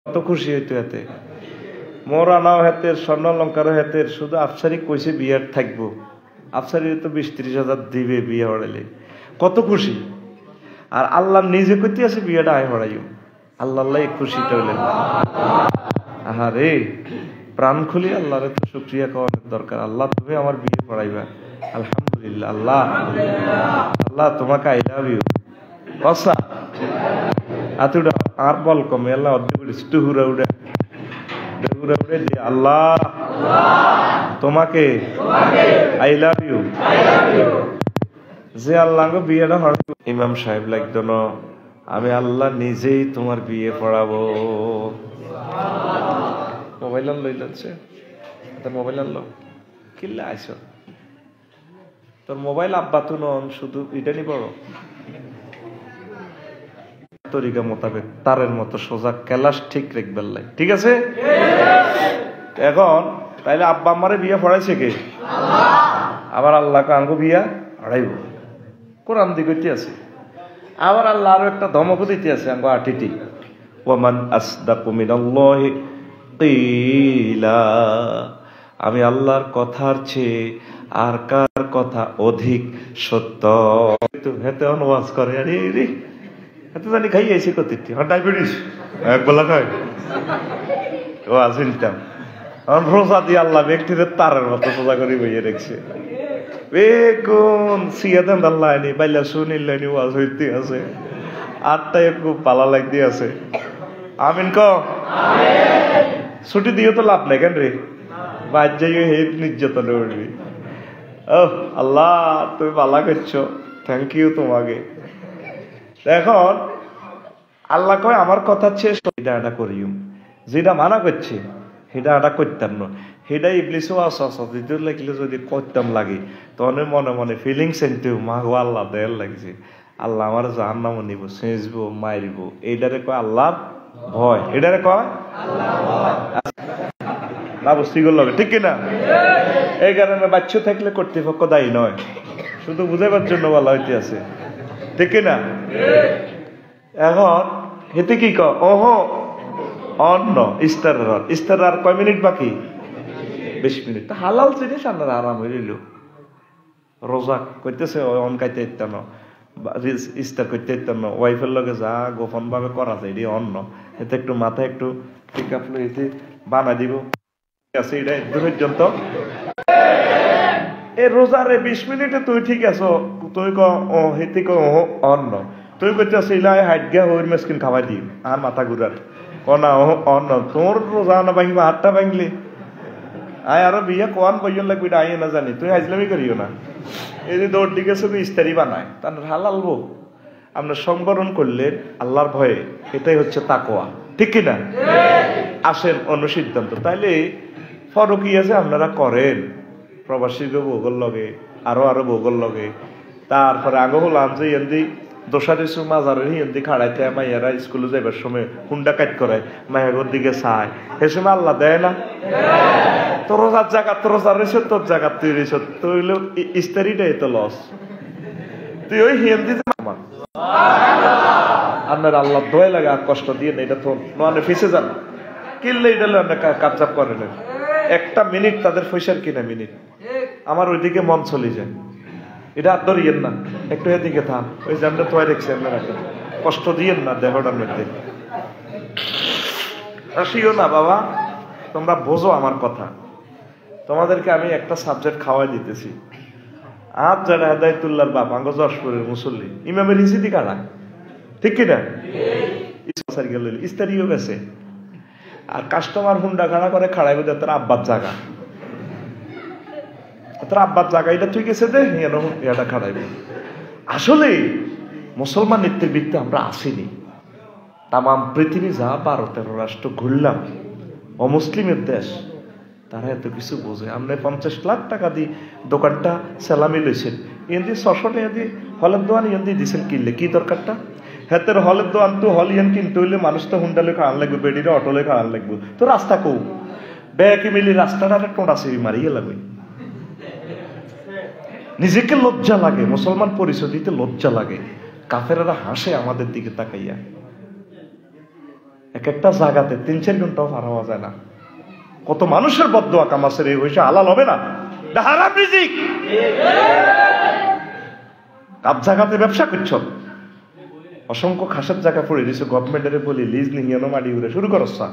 কত খুশি হইতো এতে, মোরানাও হেতের, স্বর্ণালঙ্কারও হেতের, শুধু আফসারি কইছে বিয়ার থাকবো, আফসারি তো 20-30 হাজার দিবে বিয়ে হড়াইলে, কত খুশি। আর আল্লাহ নিজে কইতে আছে বিয়েটা আয় হড়াইও, আল্লাহ খুশিটা হইলেন। আহারে প্রাণ খুলি আল্লাহরে তো শুকরিয়া করার দরকার। আল্লাহ তুমি আমার বিয়ে পড়াইবা, আলহামদুলিল্লাহ। আল্লাহ আল্লাহ তোমাকে আই লাভ ইউ কসা আতুডা আর বল কমে আল্লাহ অর্ধেক হুরা উড়ে যে আল্লাহ তোমাকে আই লাভ ইউ, যে আল্লাহ বিয়েটা হর ইমাম সাহেব লাগতো না, আমি আল্লাহ নিজেই তোমার বিয়ে পড়াবো। মোবাইল লই যাচ্ছে, মোবাইল আনলো কিল্লা আইস, তোর মোবাইল আব্বা তো নন, শুধু এটা নি বড় তরিকা মোতাবেক তারের মতো সোজা ক্যালাস ঠিক রেখবেল লাই, ঠিক আছে। এখন তাইলে আব্বা আমারে বিয়ে পড়াইছে কে? আবার আল্লাহকে আঙ্গো বিয়া আড়াইব, কোরআন দিকে আছে। আবার আল্লাহ আরো একটা ধমকও দিতে আছে আঙ্গো আটিটি, ওয়ামান আসদাকু মিনাল্লাহি কিলা, আমি আল্লাহর কথার চেয়ে আর কার কথা অধিক সত্য। হেতে অনুবাদ করে আরে রে এত জানি খাই আইছি কত ডায়াবেটিস একবেলা খাই ও আসিনতাম। রোজা দিয়ে আল্লাহ ব্যক্তিদের তারের মতো সোজা করে বইয়ে রেখেছে। কোন সিয়াদান আল্লাহ আনি বাইলা শুনিলেনি ওয়াজ হইতে আছে, আটটায় একটু পালা লাগতে আছে। আমিন ক ছুটি দিয়ে তো লাভ নাই কেন রে, বাদ যাই হে নির্যাতন উঠবি। ও আল্লাহ তুমি পালা করছো, থ্যাংক ইউ তোমাকে। এখন আল্লাহ কয় আমার কথা শেষ, এটা করিও, যেটা মানা করছে সেটা করতাম না, সেটাই ইবলিসও দ্বিতীয় লাগলে যদি করতাম লাগে তখন মনে মনে ফিলিংস এনতেও মা গো আল্লাহ দেয়ার লাগছে, আল্লাহ আমার জাহান্নাম নিব, সেঁচবো, মারিব, এইটারে কয় আল্লাহর ভয়, এটারে কয় না বুঝতে গেল, ঠিক কিনা? এই কারণে বাচ্চা থাকলে কর্তৃপক্ষ দায়ী নয়, শুধু বুঝাইবার জন্য বলা হইতে আছে, ঠিক কিনা? এখন হেতে কি কহ অন্য ইস্তার আর কয় মিনিট বাকি? 20 মিনিট। হালাল জিনিস আপনার আরাম হইল, রোজা করতেছে অন খাইতে ইত্যান্ন, ইস্তার করতে ইত্যান্ন, ওয়াইফের লগে যা গোপন ভাবে করা যায় এটি অন্য, এতে একটু মাথায় একটু ঠিক আপনি এতে বানা দিব আছে, এটা একদম পর্যন্ত এই রোজারে 20 মিনিটে তুই ঠিক আছো, তুই হেতে অন্য তুই করতেছে ইলাই হাইট গিয়া হইর মেসকিন খাওয়াই দিই আর মাথা ঘুরার কনা অন্য তোর রোজা না ভাঙিবা, হাতটা ভাঙলি আয় আরো বিয়ে কোয়ান বইন লাগবে, এটা আইয়ে না জানি, তুই হাইজলামি করিও না। এই যে দৌড় দিকে শুধু ইস্তারি বানায়, তার হালালবো আমরা সংবরণ করলে আল্লাহর ভয়ে, এটাই হচ্ছে তাকওয়া, ঠিক কিনা? আসেন অনুসিদ্ধান্ত, তাইলে ফরকি আছে আপনারা করেন, প্রবাসী বৌগল লগে আরো বৌগল লগে, তারপরে আগে হলাম যে এমনি দোষারি মাজারের হিন্দি খাড়াইতে মাইয়ারা স্কুলে যাইবার সময় হুন্ডা কাট করে মায়ের দিকে চায়, সে সময় আল্লাহ দেয় না? তোর রোজার জায়গা তোর রোজার রেছ, তোর জায়গা তুই রেছ, তুই হইল ইস্তারিটাই তো লস, তুই ওই হিন্দি আপনার আল্লাহ দোয়া লাগে আর কষ্ট দিয়ে না, এটা তো মানে ফিসে যান কিনলে এটা আপনার কাবজাব করে নেন। 1 মিনিট তাদের পয়সার কিনা মিনিট, আমার ওইদিকে মন চলে যায়, এটা আর ধরিয়েন না, একটু এদিকে থাম, ওই যে আমরা তোয়াই রেখছি আপনার একটা কষ্ট দিয়েন না দেহটার মধ্যে। আসিও না বাবা, তোমরা বোঝো আমার কথা, তোমাদেরকে আমি একটা সাবজেক্ট খাওয়াই দিতেছি। আজ যারা হেদায়তুল্লাহর বাপ আঙ্গ যশপুরের মুসল্লি ইমামের হিসিদি কারা, ঠিক কিনা? ইস্তারিও গেছে আর কাস্টমার হুন্ডা খাড়া করে খাড়াই বোধ তার আব্বার জায়গা, তার আব্বার জায়গা এটা তুই গেছে দে এটা খাড়াইবে। আসলে মুসলমান নেতৃবৃত্তে আমরা আসিনি, তাম পৃথিবী যা 12-13 রাষ্ট্র ঘুরলাম, অমুসলিমের দেশ, তারা এত কিছু বোঝে। আপনি 50 লাখ টাকা দিয়ে দোকানটা সেলামি লইছেন, এমনি 600 টাকা দিয়ে হলের দোয়ান এমনি দিচ্ছেন, কিনলে কি দরকারটা? হেতের হলের দোয়ান তো হল ইয়ান কিনতে হইলে মানুষ তো হুন্ডা লেখা আন লাগবে, বেডিরে অটো লেখা আন লাগবে, তো রাস্তা কৌ ব্যাকে মিলি রাস্তাটা টোঁটা সিঁড়ি মারিয়ে লাগবে। নিজেকে লজ্জা লাগে, মুসলমান পরিচয় দিতে লজ্জা লাগে, কাফেরেরা হাসে আমাদের দিকে তাকাইয়া। এক একটা জায়গাতে 3-4 ঘন্টাও পার হওয়া যায় না। কত মানুষের বদদোয়া কামাসের এই পয়সা হালাল হবে না, এটা হারাম রিজিক। কাপ জায়গাতে ব্যবসা করছ, অসংখ্য খাসের জায়গা পড়ে দিছে, গভর্নমেন্টের বলি লিজ নিহিয়ানো মাটি উড়ে শুরু করছা।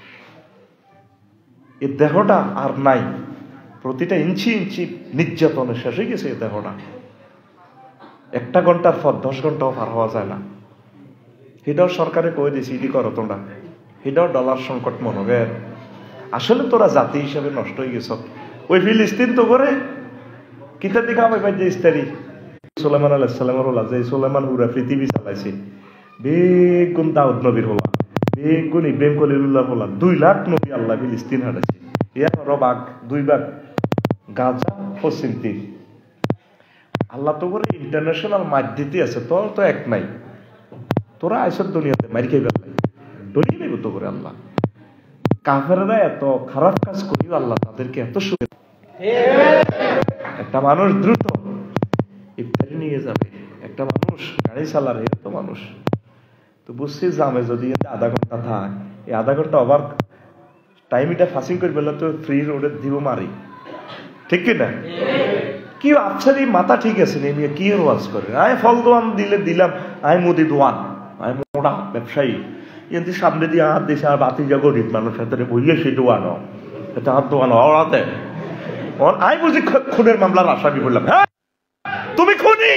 এই দেহটা আর নাই, প্রতিটা ইঞ্চি ইঞ্চি নির্যাতনে শেষ হয়ে গেছে এই দেহটা। 1 ঘন্টার পর 10 ঘন্টাও পার হওয়া যায় না। এটাও সরকারে কয়ে দিয়েছে ইডি করো তোমরা, এটাও ডলার সংকট মনোগের। আসলে তোরা জাতি হিসেবে নষ্ট হয়ে গেছ। ওই ফিলিস্তিন তো করে কিতাব দিকে আমি পাই যে ইস্তারি সুলাইমান আলাইহিস সালামের হলা, যে সুলাইমান পুরা পৃথিবী চালাইছে, বেগুন দাউদ নবীর হলা, বেগুন ইব্রাহিম খলিলুল্লাহ হলা, 2 লাখ নবী আল্লাহ ফিলিস্তিন হারাইছে। এর ভাগ 2 ভাগ গাজা পশ্চিম তীর। আল্লাহ তো করে ইন্টারন্যাশনাল মার দিতে আছে, তোর তো এক নাই। তোরা আইসব দুনিয়াতে মারি খাই বেলাই ডরিয়ে নেব তো করে আল্লাহ। কাফেররা এত খারাপ কাজ করিও আল্লাহ তাদেরকে এত সুবিধা। একটা মানুষ দ্রুত ইফতারি নিয়ে যাবে, একটা মানুষ গাড়ি চালাবে, এত মানুষ তো বুঝছি জামে যদি আধা ঘন্টা থাক, এই আধা ঘন্টা আবার টাইম এটা ফাঁসিং করে বেলা তো ফ্রি রোডে দিব মারি, ঠিক কিনা? কি আপনার এই মাথা ঠিক আছে নিয়ে কি ওয়াজ করে? আয় ফল দোয়ান দিলে দিলাম, আয় মুদি দোয়ান, আয় মোটা ব্যবসায়ী, কিন্তু সামনে দিয়ে হাত দিয়েছে আর বাতি যা গরিব মানুষ হাতে বইয়ে সে দোয়ানো, এটা হাত দোয়ানো ওরাতে। আই বুঝি খুনের মামলার আসামি বললাম, হ্যাঁ তুমি খুনি,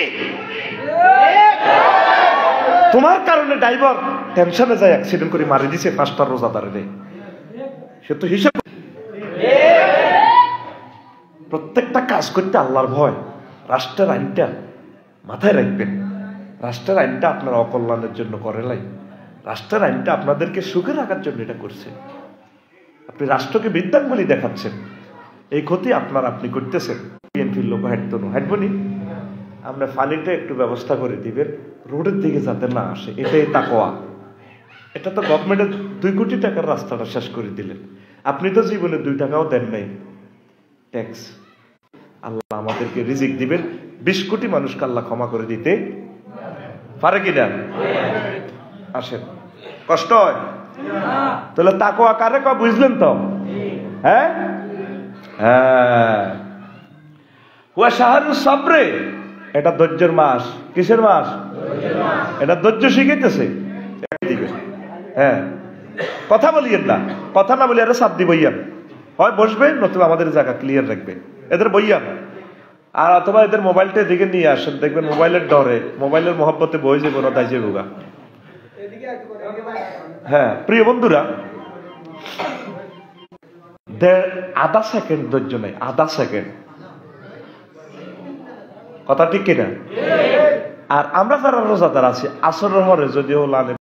তোমার কারণে ড্রাইভার টেনশনে যায় অ্যাক্সিডেন্ট করে মারি দিছে 5টা রোজাদারে। সে তো হিসাব। প্রত্যেকটা কাজ করতে আল্লাহর ভয়, রাষ্ট্রের আইনটা মাথায় রাখবেন। রাষ্ট্রের আইনটা আপনার অকল্যাণের জন্য করে নাই, রাষ্ট্রের আইনটা আপনাদেরকে সুখে রাখার জন্য এটা করছে। আপনি রাষ্ট্রকে বৃদ্ধাঙ্গুলি দেখাচ্ছেন, এই ক্ষতি আপনি করতেছেন। বিএনপির লোক হাঁটবনি, আমরা পানিটা একটু ব্যবস্থা করে দিবেন, রোডের দিকে যাতে না আসে, এটাই তাকওয়া। এটা তো গভর্নমেন্টের 2 কোটি টাকার রাস্তাটা শেষ করে দিলেন। আপনি তো জীবনে 2 টাকাও দেন নাই ট্যাক্স। আল্লাহ আমাদেরকে রিজিক দিবেন, 20 কোটি মানুষকে আল্লাহ ক্ষমা করে দিতে পারে কিনা? আসেন, কষ্ট হয় তাহলে তাকওয়া কারে কয় বুঝলেন তো? হ্যাঁ হ্যাঁ, ওয়া শাহরুস সাবরে, এটা ধৈর্যের মাস। কিসের মাস? এটা ধৈর্য শিখাইতেছে। হ্যাঁ, কথা বলিয়েন না, কথা না বলি আরে সাপ দি বইয়ান, হয় বসবে নতুবা আমাদের জায়গা ক্লিয়ার রাখবে, এদের বইয়ান। আর অথবা এদের মোবাইলটা দিকে নিয়ে আসেন, দেখবেন মোবাইলের ডরে, মোবাইলের মহব্বতে বই যাবো না, তাই যাবো গা। হ্যাঁ প্রিয় বন্ধুরা, আধা সেকেন্ড ধৈর্য নেই, আধা সেকেন্ড, কথা ঠিক কিনা? আর আমরা যারা রোজাদার আছি, আসরের পরে যদিও